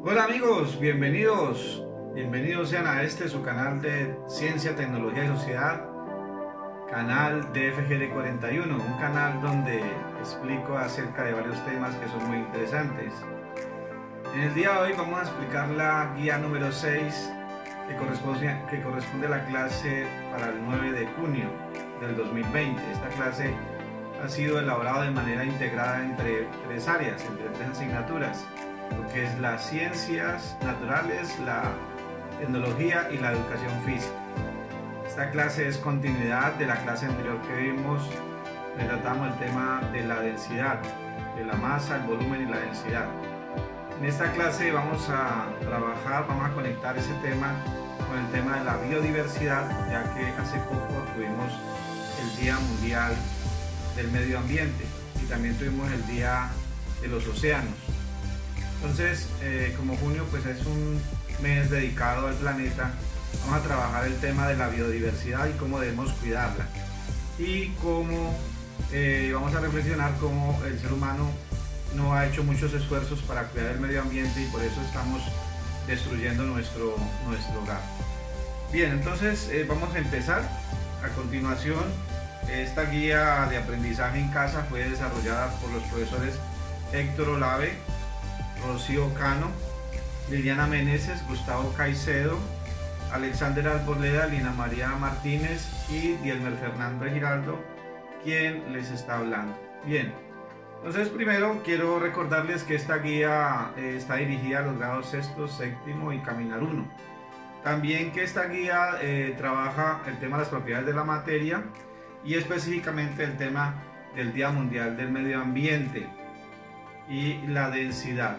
Hola amigos, bienvenidos sean a este su canal de Ciencia, Tecnología y Sociedad, canal DFGD 41, un canal donde explico acerca de varios temas que son muy interesantes. En el día de hoy vamos a explicar la guía número 6 que corresponde a la clase para el 9 de junio del 2020. Esta clase ha sido elaborada de manera integrada entre tres asignaturas, lo que es las ciencias naturales, la tecnología y la educación física. Esta clase es continuidad de la clase anterior que vimos, donde tratamos el tema de la densidad, de la masa, el volumen y la densidad. En esta clase vamos a conectar ese tema con el tema de la biodiversidad, ya que hace poco tuvimos el Día Mundial del Medio Ambiente y también tuvimos el Día de los Océanos. Entonces, como junio pues es un mes dedicado al planeta, vamos a trabajar el tema de la biodiversidad y cómo debemos cuidarla, y cómo vamos a reflexionar cómo el ser humano no ha hecho muchos esfuerzos para cuidar el medio ambiente y por eso estamos destruyendo nuestro hogar. Bien, entonces vamos a empezar. A continuación, esta guía de aprendizaje en casa fue desarrollada por los profesores Héctor Olave, Rocío Cano, Liliana Meneses, Gustavo Caicedo, Alexander Arboleda, Lina María Martínez y Dielmer Fernando Giraldo, quien les está hablando. Bien, entonces primero quiero recordarles que esta guía está dirigida a los grados sexto, séptimo y Caminar 1. También que esta guía trabaja el tema de las propiedades de la materia y específicamente el tema del Día Mundial del Medio Ambiente y la densidad.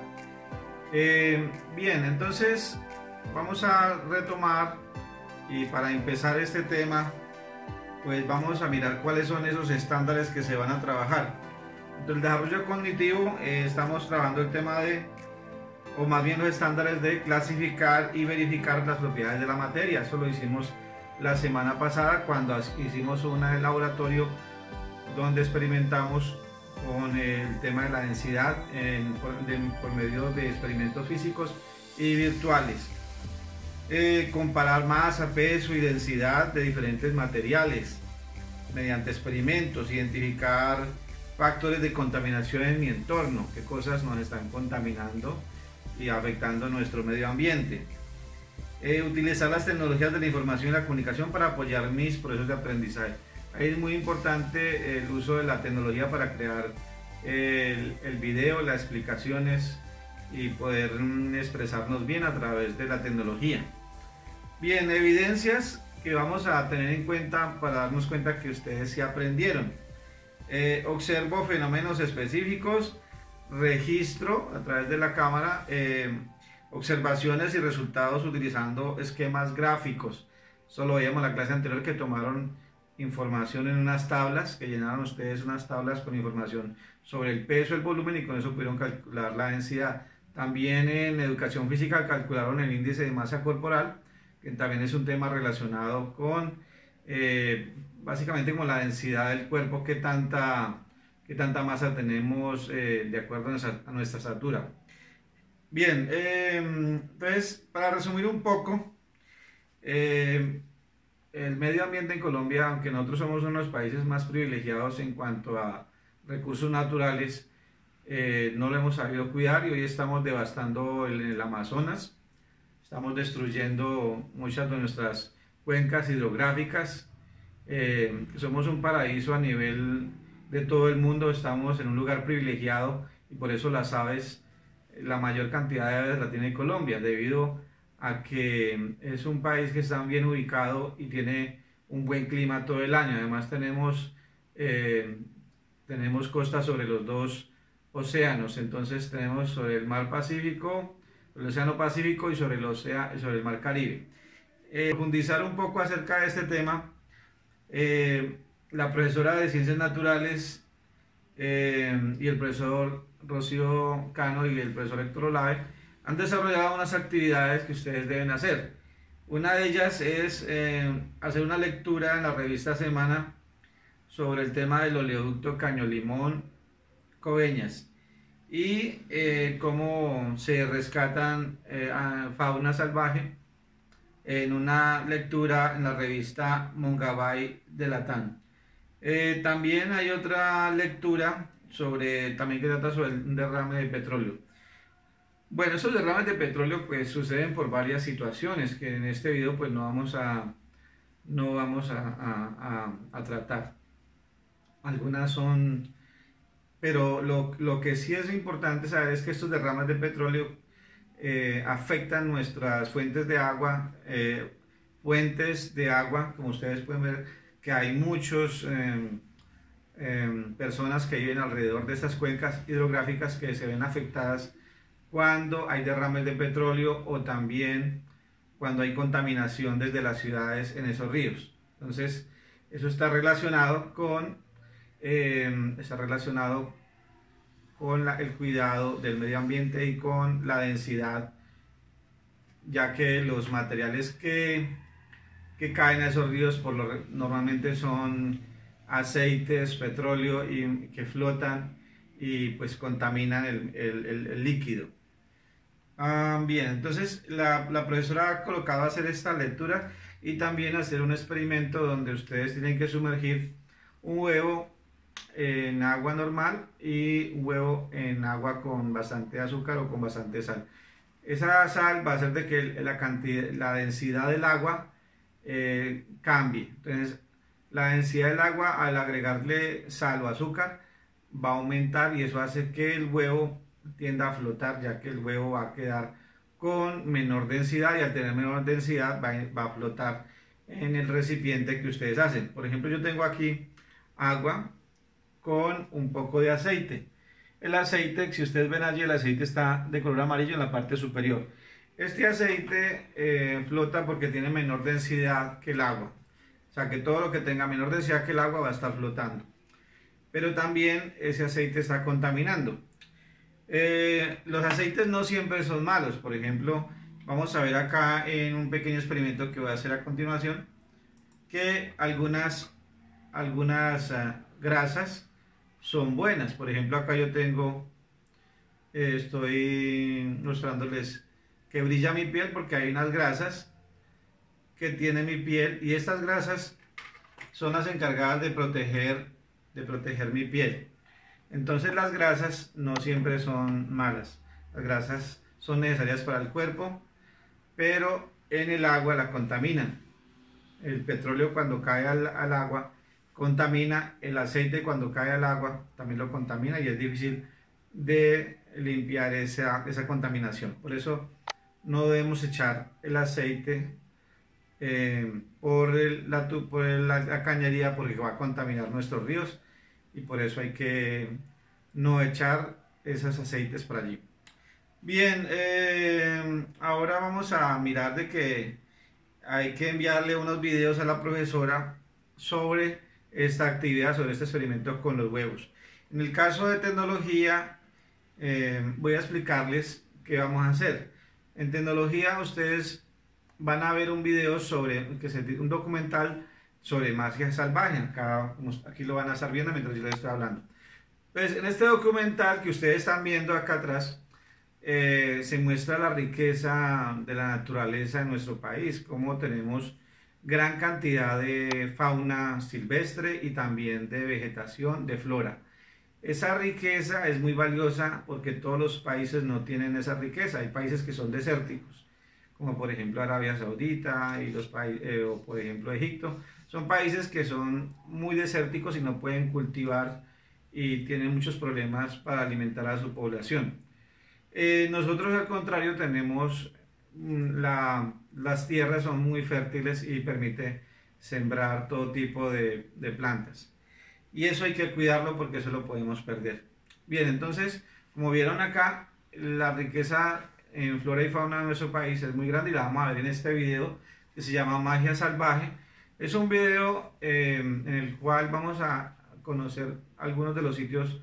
Bien, entonces vamos a retomar, y para empezar este tema pues vamos a mirar cuáles son esos estándares que se van a trabajar. Del desarrollo cognitivo estamos trabajando el tema o más bien los estándares de clasificar y verificar las propiedades de la materia. Eso lo hicimos la semana pasada cuando hicimos un laboratorio donde experimentamos con el tema de la densidad por medio de experimentos físicos y virtuales. Comparar masa, peso y densidad de diferentes materiales mediante experimentos, identificar factores de contaminación en mi entorno, qué cosas nos están contaminando y afectando nuestro medio ambiente. Utilizar las tecnologías de la información y la comunicación para apoyar mis procesos de aprendizaje. Ahí es muy importante el uso de la tecnología para crear el video, las explicaciones y poder expresarnos bien a través de la tecnología. Bien, evidencias que vamos a tener en cuenta para darnos cuenta que ustedes sí aprendieron. Observo fenómenos específicos, registro a través de la cámara, observaciones y resultados utilizando esquemas gráficos. Solo veíamos la clase anterior que tomaron información en unas tablas, que llenaron ustedes unas tablas con información sobre el peso, el volumen, y con eso pudieron calcular la densidad. También en educación física calcularon el índice de masa corporal, que también es un tema relacionado con básicamente con la densidad del cuerpo, qué tanta masa tenemos de acuerdo a nuestra estatura. Bien, entonces para resumir un poco, el medio ambiente en Colombia, aunque nosotros somos uno de los países más privilegiados en cuanto a recursos naturales, no lo hemos sabido cuidar y hoy estamos devastando el Amazonas, estamos destruyendo muchas de nuestras cuencas hidrográficas. Somos un paraíso a nivel de todo el mundo, estamos en un lugar privilegiado y por eso las aves, la mayor cantidad de aves la tiene Colombia, debido a que es un país que está bien ubicado y tiene un buen clima todo el año. Además tenemos costas sobre los dos océanos, entonces tenemos sobre el mar Pacífico, el océano Pacífico, y sobre el mar Caribe. Profundizar un poco acerca de este tema, la profesora de Ciencias Naturales y el profesor Rocío Cano y el profesor Héctor Olave han desarrollado unas actividades que ustedes deben hacer. Una de ellas es hacer una lectura en la revista Semana sobre el tema del oleoducto Caño Limón Coveñas. y cómo se rescatan a fauna salvaje en una lectura en la revista Mongabay de Latam. También hay otra lectura también que trata sobre un derrame de petróleo. Bueno, esos derrames de petróleo pues suceden por varias situaciones que en este video pues no vamos a tratar. Algunas son, pero lo que sí es importante saber es que estos derrames de petróleo afectan nuestras fuentes de agua, como ustedes pueden ver que hay muchos personas que viven alrededor de estas cuencas hidrográficas que se ven afectadas cuando hay derrames de petróleo o también cuando hay contaminación desde las ciudades en esos ríos. Entonces, eso está relacionado con el cuidado del medio ambiente y con la densidad, ya que los materiales que caen a esos ríos normalmente son aceites, petróleo y que flotan y pues contaminan el líquido. Bien, entonces la profesora ha colocado a hacer esta lectura y también hacer un experimento donde ustedes tienen que sumergir un huevo en agua normal y un huevo en agua con bastante azúcar o con bastante sal. Esa sal va a hacer de que la densidad del agua cambie. Entonces, la densidad del agua al agregarle sal o azúcar va a aumentar y eso hace que el huevo tienda a flotar, ya que el huevo va a quedar con menor densidad y al tener menor densidad va a flotar en el recipiente que ustedes hacen. Por ejemplo, yo tengo aquí agua con un poco de aceite. El aceite, si ustedes ven allí, el aceite está de color amarillo en la parte superior. Este aceite flota porque tiene menor densidad que el agua. O sea que todo lo que tenga menor densidad que el agua va a estar flotando. Pero también ese aceite está contaminando. Los aceites no siempre son malos. Por ejemplo, vamos a ver acá en un pequeño experimento que voy a hacer a continuación que algunas grasas son buenas. Por ejemplo, acá yo tengo, estoy mostrándoles que brilla mi piel porque hay unas grasas que tiene mi piel y estas grasas son las encargadas de proteger mi piel. Entonces las grasas no siempre son malas. Las grasas son necesarias para el cuerpo, pero en el agua la contaminan. El petróleo cuando cae al agua contamina, el aceite cuando cae al agua también lo contamina y es difícil de limpiar esa contaminación. Por eso no debemos echar el aceite por la cañería porque va a contaminar nuestros ríos y por eso hay que no echar esos aceites por allí. Bien, ahora vamos a mirar de que hay que enviarle unos videos a la profesora sobre esta actividad, sobre este experimento con los huevos. En el caso de tecnología, voy a explicarles qué vamos a hacer. En tecnología ustedes van a ver un video un documental sobre magia salvaje. Aquí lo van a estar viendo mientras yo les estoy hablando. Pues en este documental que ustedes están viendo acá atrás, se muestra la riqueza de la naturaleza de nuestro país, cómo tenemos gran cantidad de fauna silvestre y también de vegetación, de flora. Esa riqueza es muy valiosa porque todos los países no tienen esa riqueza. Hay países que son desérticos, como por ejemplo Arabia Saudita o por ejemplo Egipto. Son países que son muy desérticos y no pueden cultivar y tienen muchos problemas para alimentar a su población. Nosotros al contrario tenemos las tierras son muy fértiles y permite sembrar todo tipo de plantas. Y eso hay que cuidarlo porque eso lo podemos perder. Bien, entonces, como vieron acá, la riqueza en flora y fauna de nuestro país es muy grande y la vamos a ver en este video que se llama Magia Salvaje. Es un video en el cual vamos a conocer algunos de los sitios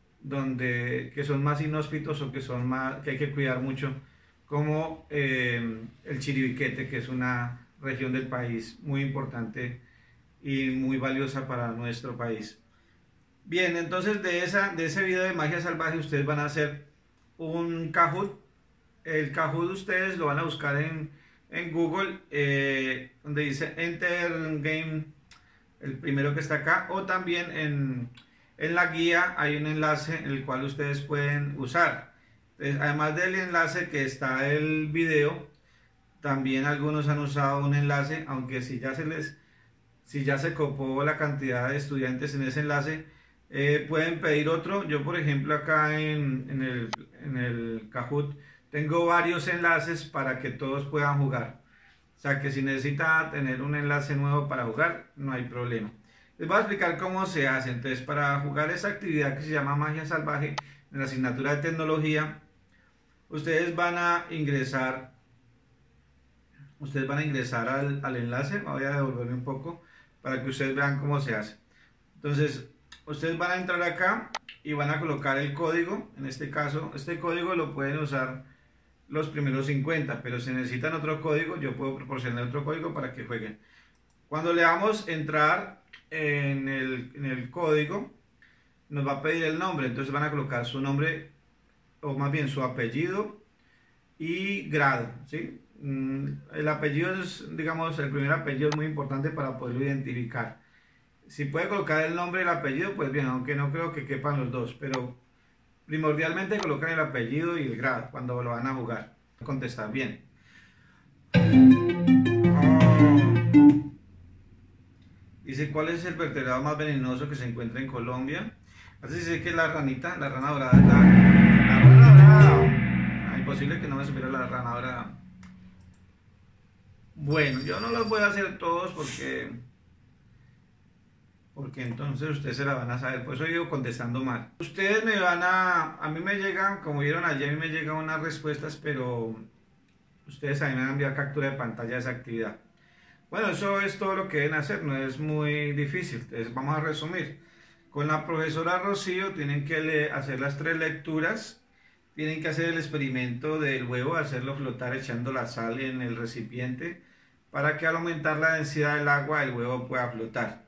que son más inhóspitos o que hay que cuidar mucho, como el Chiribiquete, que es una región del país muy importante y muy valiosa para nuestro país. Bien, entonces de ese video de magia salvaje ustedes van a hacer un Kahoot. El Kahoot ustedes lo van a buscar en Google, donde dice Enter Game, el primero que está acá, o también en la guía hay un enlace en el cual ustedes pueden usar. Entonces, además del enlace que está el video, también algunos han usado un enlace, aunque si ya se copó la cantidad de estudiantes en ese enlace, pueden pedir otro. Yo, por ejemplo, acá en el Kahoot tengo varios enlaces para que todos puedan jugar. O sea que si necesita tener un enlace nuevo para jugar, no hay problema. Les voy a explicar cómo se hace. Entonces, para jugar esa actividad que se llama Magia Salvaje en la asignatura de tecnología, ustedes van a ingresar al enlace. Voy a devolverme un poco para que ustedes vean cómo se hace. Entonces, ustedes van a entrar acá y van a colocar el código. En este caso, este código lo pueden usar los primeros 50, pero si necesitan otro código, yo puedo proporcionar otro código para que jueguen. Cuando le damos entrar en el código, nos va a pedir el nombre. Entonces van a colocar su nombre, o más bien su apellido y grado, ¿sí? El apellido es, digamos, el primer apellido es muy importante para poderlo identificar. Si puede colocar el nombre y el apellido, pues bien, aunque no creo que quepan los dos, pero primordialmente colocan el apellido y el grado cuando lo van a jugar. Contestar bien. Dice, ¿cuál es el vertebrado más venenoso que se encuentra en Colombia? Así dice que es la ranita, la rana dorada. La rana dorada. Imposible que no me supiera la rana dorada. Bueno, yo no los voy a hacer todos porque entonces ustedes se la van a saber, por eso yo contestando mal. Ustedes a mí me llegan, como vieron ayer, a mí me llegan unas respuestas, pero ustedes a mí me van a enviar captura de pantalla de esa actividad. Bueno, eso es todo lo que deben hacer, no es muy difícil. Entonces vamos a resumir. Con la profesora Rocío tienen que hacer las 3 lecturas, tienen que hacer el experimento del huevo, hacerlo flotar echando la sal en el recipiente, para que al aumentar la densidad del agua el huevo pueda flotar.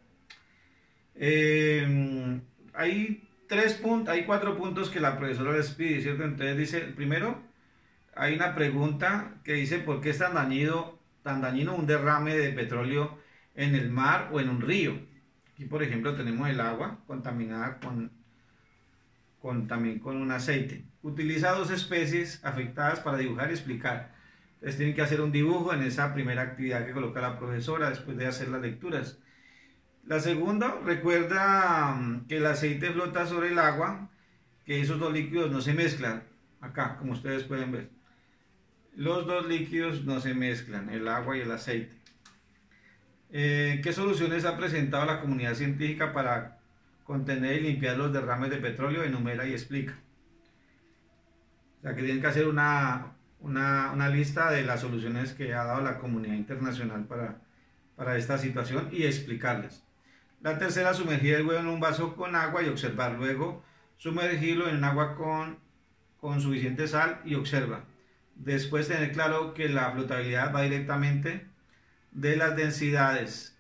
Hay 4 puntos que la profesora les pide, ¿cierto? Entonces dice, primero, hay una pregunta que dice, ¿por qué es tan dañino un derrame de petróleo en el mar o en un río? Aquí, por ejemplo, tenemos el agua contaminada también con un aceite. Utiliza 2 especies afectadas para dibujar y explicar. Entonces tienen que hacer un dibujo en esa primera actividad que coloca la profesora después de hacer las lecturas. La segunda, recuerda que el aceite flota sobre el agua, que esos 2 líquidos no se mezclan. Acá, como ustedes pueden ver. Los 2 líquidos no se mezclan, el agua y el aceite. ¿Qué soluciones ha presentado la comunidad científica para contener y limpiar los derrames de petróleo? Enumera y explica. O sea que tienen que hacer una lista de las soluciones que ha dado la comunidad internacional para esta situación y explicarles. La tercera, sumergir el huevo en un vaso con agua y observar. Luego, sumergirlo en agua con suficiente sal y observa. Después, tener claro que la flotabilidad va directamente de las densidades.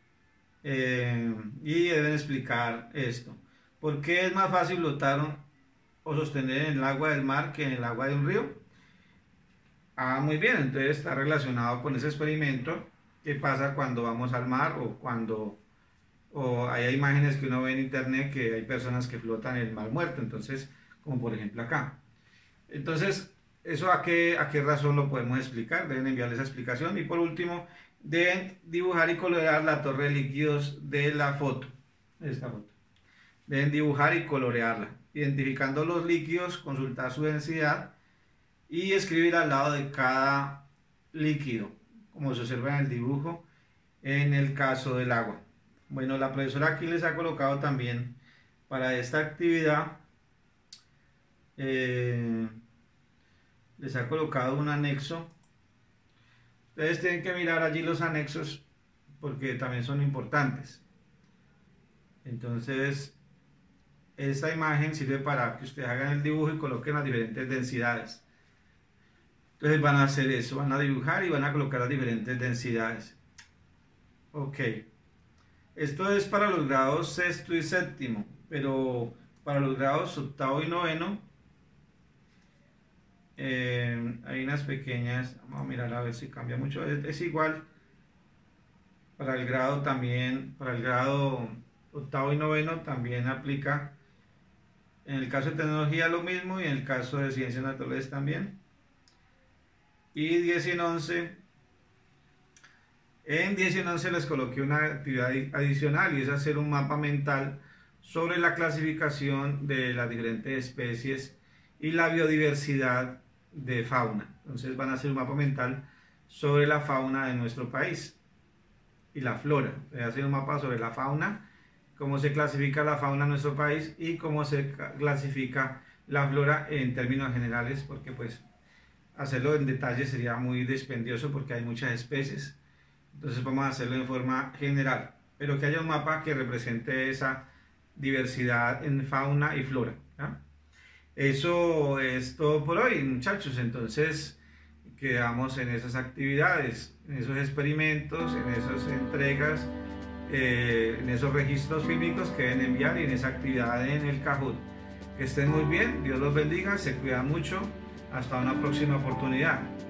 Y deben explicar esto. ¿Por qué es más fácil flotar o sostener en el agua del mar que en el agua de un río? Muy bien, entonces está relacionado con ese experimento. ¿Qué pasa cuando vamos al mar o hay imágenes que uno ve en internet que hay personas que flotan en el mar muerto? Entonces, como por ejemplo acá. Entonces, ¿eso a qué razón lo podemos explicar? Deben enviarle esa explicación. Y por último, deben dibujar y colorear la torre de líquidos de la foto. Esta foto. Deben dibujar y colorearla. Identificando los líquidos, consultar su densidad y escribir al lado de cada líquido, como se observa en el dibujo, en el caso del agua. Bueno, la profesora aquí les ha colocado también para esta actividad, les ha colocado un anexo. Ustedes tienen que mirar allí los anexos porque también son importantes. Entonces, esta imagen sirve para que ustedes hagan el dibujo y coloquen las diferentes densidades. Entonces van a hacer eso, van a dibujar y van a colocar las diferentes densidades. Ok. Esto es para los grados 6º y 7º. pero para los grados octavo y noveno hay unas pequeñas, vamos a mirar a ver si cambia mucho, es igual para el grado también, para el grado octavo y noveno también aplica, en el caso de tecnología lo mismo y en el caso de ciencias naturales también. Y 10 y 11, en 10 y 11 les coloqué una actividad adicional y es hacer un mapa mental sobre la clasificación de las diferentes especies y la biodiversidad de fauna. Entonces van a hacer un mapa mental sobre la fauna de nuestro país y la flora. Voy a hacer un mapa sobre la fauna, cómo se clasifica la fauna en nuestro país y cómo se clasifica la flora en términos generales, porque pues hacerlo en detalle sería muy dispendioso porque hay muchas especies. Entonces vamos a hacerlo en forma general, pero que haya un mapa que represente esa diversidad en fauna y flora, ¿ya? Eso es todo por hoy, muchachos. Entonces quedamos en esas actividades, en esos experimentos, en esas entregas, en esos registros fílmicos que deben enviar y en esa actividad en el Kahoot. Que estén muy bien, Dios los bendiga, se cuidan mucho, hasta una próxima oportunidad.